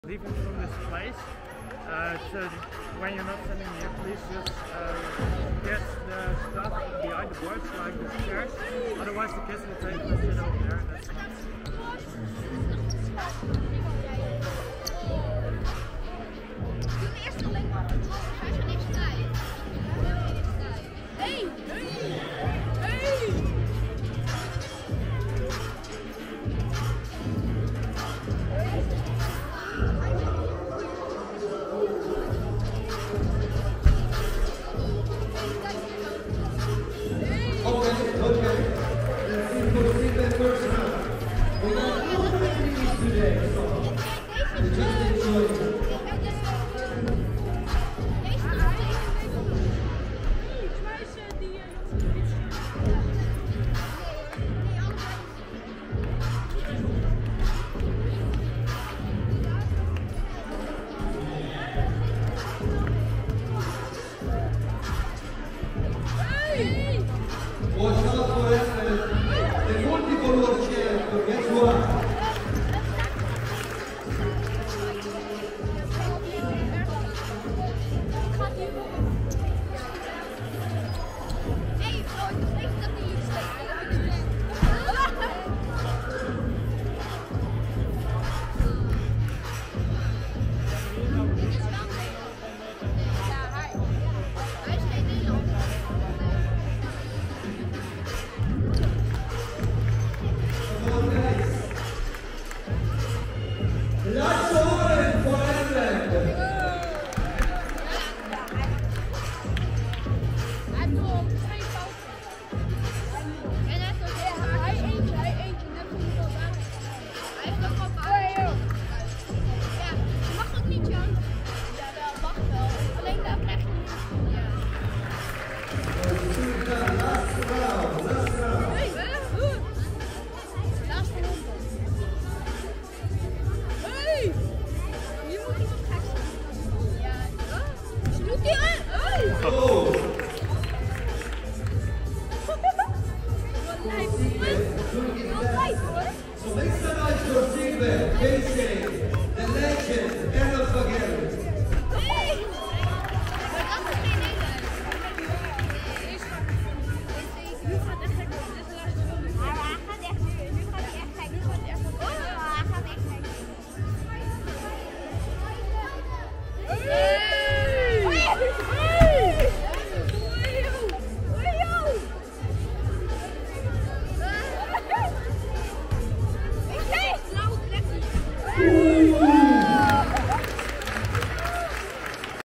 leaving from this place. So when you're not standing here, please just get the stuff behind the boards, like the chairs. Otherwise, the kids will take the shit over there. And that's